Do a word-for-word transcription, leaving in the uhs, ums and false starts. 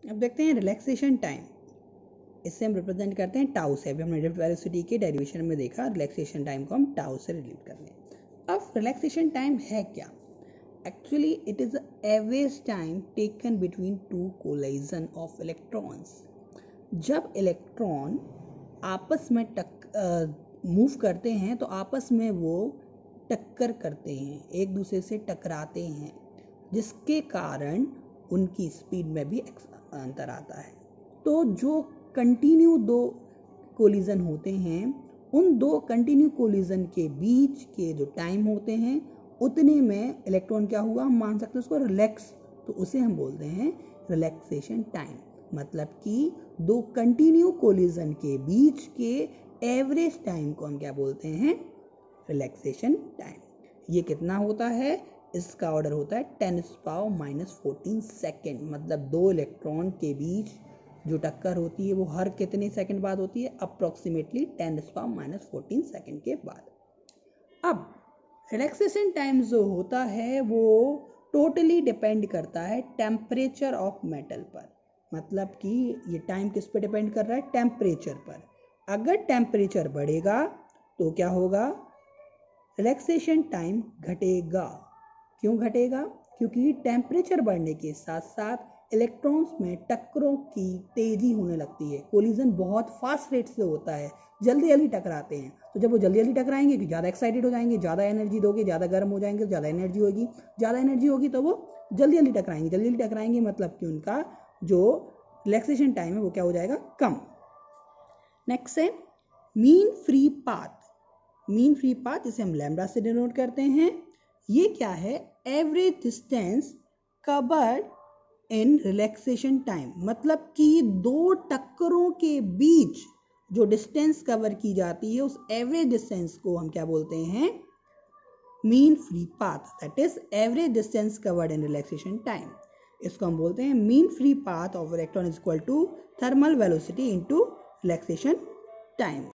अब देखते हैं रिलैक्सेशन टाइम, इससे हम रिप्रेजेंट करते हैं टाउ से। अभी हमने ड्रिफ्ट वेलोसिटी के डेरिवेशन में देखा रिलैक्सेशन टाइम को हम टाउ से रिलेट कर लें। अब रिलैक्सेशन टाइम है क्या? Actually it is average time taken between two collision of electrons. जब इलेक्ट्रॉन आपस में टक मूव करते हैं तो आपस में वो टक्कर करते हैं, एक दूसरे से टकराते हैं, जिसके कारण उनकी स्पीड में भी अंतर आता है। तो जो कंटिन्यू दो कोलिजन होते हैं, उन दो कंटिन्यू कोलिजन के बीच के जो टाइम होते हैं उतने में इलेक्ट्रॉन क्या हुआ, हम मान सकते हैं उसको रिलैक्स, तो उसे हम बोलते हैं रिलैक्सेशन टाइम। मतलब कि दो कंटिन्यू कोलिजन के बीच के एवरेज टाइम को हम क्या बोलते हैं, रिलैक्सेशन टाइम। ये कितना होता है? इसका ऑर्डर होता है ten power minus fourteen second. मतलब दो इलेक्ट्रॉन के बीच जो टक्कर होती है वो हर कितने सेकंड बाद होती है? Approximately ten power minus fourteen second के बाद। अब रिलैक्सेशन टाइम जो होता है वो टोटली डिपेंड करता है टेम्परेचर ऑफ मेटल पर। मतलब कि ये टाइम किस पे डिपेंड कर रहा है? टेम्परेचर पर। अगर टेम्परेचर बढ़ेगा तो क्या होगा? रिलैक्सेशन टाइम घटेगा। क्यों घटेगा? क्योंकि टेम्परेचर बढ़ने के साथ साथ इलेक्ट्रॉन्स में टक्करों की तेजी होने लगती है। कोलिजन बहुत फास्ट रेट से होता है, जल्दी जल्दी टकराते हैं। तो जब वो जल्दी जल्दी टकराएंगे कि ज़्यादा एक्साइटेड हो जाएंगे, ज़्यादा एनर्जी दोगे, ज़्यादा गर्म हो जाएंगे, ज़्यादा एनर्जी होगी, ज़्यादा एनर्जी होगी तो वो जल्दी जल्दी टकराएंगे। जल्दी जल्दी टकराएंगे मतलब कि उनका जो रिलैक्सेशन टाइम है वो क्या हो जाएगा? कम। नेक्स्ट है mean free path. Mean free path जिसे हम लैम्डा से डिनोट करते हैं, ये क्या है? Average distance covered in relaxation time. मतलब कि दो टक्करों के बीच जो डिस्टेंस कवर की जाती है उस एवरेज डिस्टेंस को हम क्या बोलते हैं? Mean free path. That is average distance covered in relaxation time. इसको हम बोलते हैं mean free path of electron is equal to thermal velocity into relaxation time.